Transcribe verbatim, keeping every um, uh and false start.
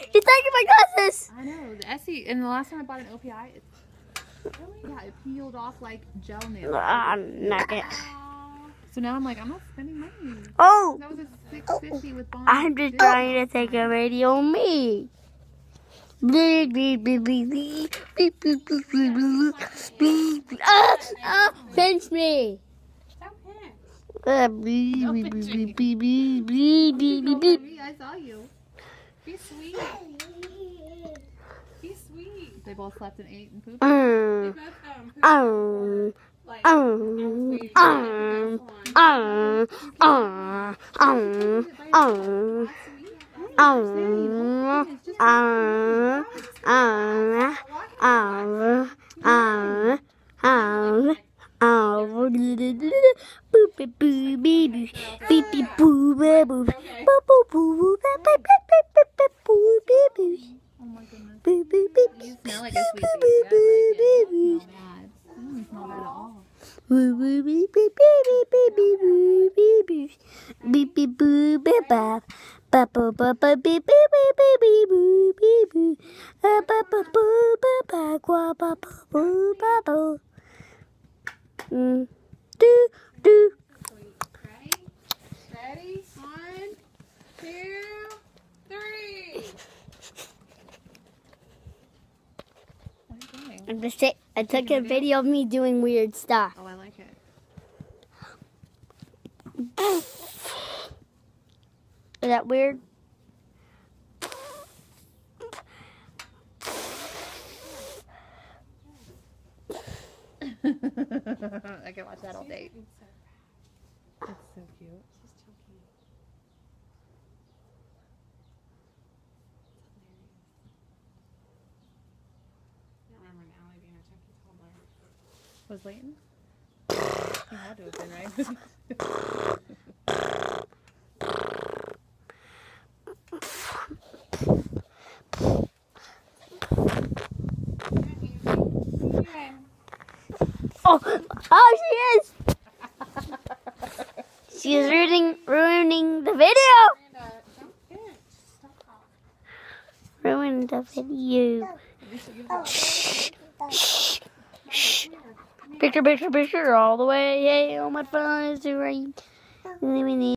He's taking my glasses. I know. The Essie, and the last time I bought an O P I, it, yeah, it peeled off like gel nails. Ah, knock it. So now I'm like, I'm not spending money. Oh. That was a six fifty with bond. I'm just trying to take a video on me. Bleep, bleep, bleep, bleep, bleep, bleep, bleep, bleep, bleep, bleep, bleep. Ah, ah, pinch me. Ah, bleep, bleep, bleep, bleep, bleep, bleep, bleep, bleep, bleep. I saw you. Be sweet. Be sweet. They both slept and ate and pooped. Um, um, um, um, um, um, um, um. Um, um, um, um, um, um, um, boop, boop, boo, bee, boo, beep, beep, boo, boo, boo, boo, boo, boo, beep, beep, beep, beep, beep, boo, beep, boo. Oh my goodness. Boo, boo, beep, You smell like a sweet boo, baby. boo, I boo, like it. It doesn't smell bad. It doesn't smell bad at all. boo, boo, beep, beep, beep, beep, beep, boo, beep, boo, beep, beep, boo, beep, bop. Ba ba ba ba beep beep beep beep beep boo beep boo. Ba ba ba boo ba ba gua ba ba boo ba boo. Mm. Do do. Ready? Ready? One, two, three. What are you doing? I'm just say I took a video of me doing weird stuff. Oh, I like it. Is that weird? I can watch that all day. It's so cute. She's choking. I don't remember an Allie being a chunky toddler. Was Layton? He had to have been, right? Oh, oh, she is. She's ruining, ruining the video. Ruined the video. Shh, shh, shh. Picture, picture, picture, all the way. Hey, oh, my fun is to rain.